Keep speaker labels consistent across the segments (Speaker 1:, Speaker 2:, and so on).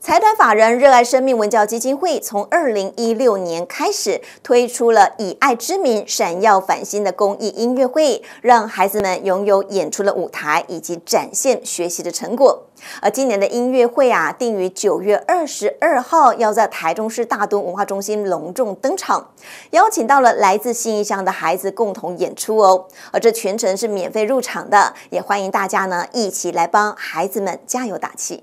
Speaker 1: 财团法人热爱生命文教基金会从2016年开始推出了以爱之名闪耀繁星的公益音乐会，让孩子们拥有演出的舞台以及展现学习的成果。而今年的音乐会定于9月22号要在台中市大墩文化中心隆重登场，邀请到了来自信义乡的孩子共同演出哦。而这全程是免费入场的，也欢迎大家呢一起来帮孩子们加油打气。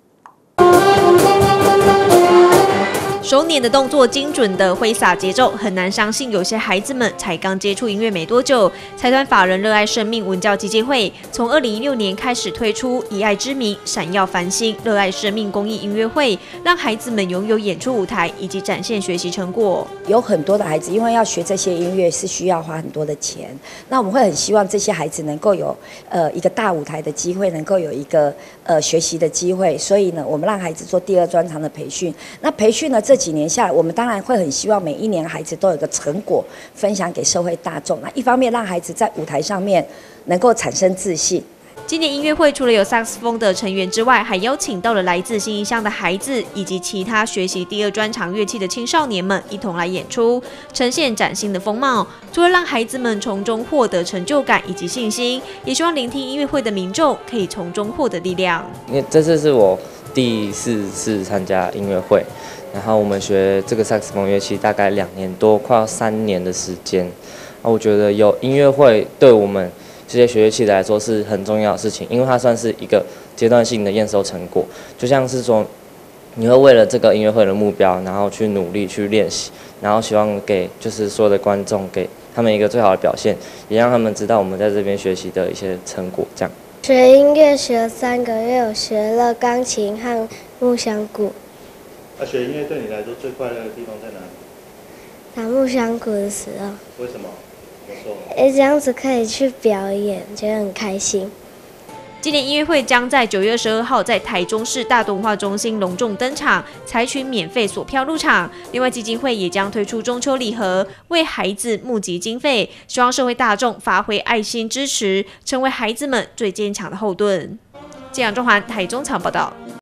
Speaker 2: 手捻的动作精准的挥洒节奏，很难相信有些孩子们才刚接触音乐没多久。财团法人热爱生命文教基金会从2016年开始推出以爱之名闪耀繁星热爱生命公益音乐会，让孩子们拥有演出舞台以及展现学习成果。
Speaker 3: 有很多的孩子因为要学这些音乐是需要花很多的钱，那我们会很希望这些孩子能够有一个大舞台的机会，能够有一个学习的机会，所以呢我们让孩子做第2专长的培训。那培训呢这几年下来，我们当然会很希望每一年孩子都有个成果分享给社会大众。那一方面让孩子在舞台上面能够产生自信。
Speaker 2: 今年音乐会除了有萨克斯风的成员之外，还邀请到了来自信义乡的孩子以及其他学习第2专长乐器的青少年们一同来演出，呈现崭新的风貌。除了让孩子们从中获得成就感以及信心，也希望聆听音乐会的民众可以从中获得力量。
Speaker 4: 因为这次是我第4次参加音乐会，然后我们学这个萨克斯风乐器大概2年多，快要3年的时间。我觉得有音乐会对我们这些学乐器来说是很重要的事情，因为它算是一个阶段性的验收成果。就像是说，你会为了这个音乐会的目标，然后去努力去练习，然后希望给就是所有的观众给他们一个最好的表现，也让他们知道我们在这边学习的一些成果。这样。
Speaker 5: 学音乐学了3个月，我学了钢琴和木箱鼓。
Speaker 6: 学音乐对你来说最快乐的地方在哪里？
Speaker 5: 打木箱鼓的时候。
Speaker 6: 为什么？
Speaker 5: 这样子可以去表演，觉得很开心。
Speaker 2: 今年音乐会将在9月22号在台中市大墩文化中心隆重登场，采取免费索票入场。另外，基金会也将推出中秋礼盒，为孩子募集经费，希望社会大众发挥爱心支持，成为孩子们最坚强的后盾。记者中环台中场报道。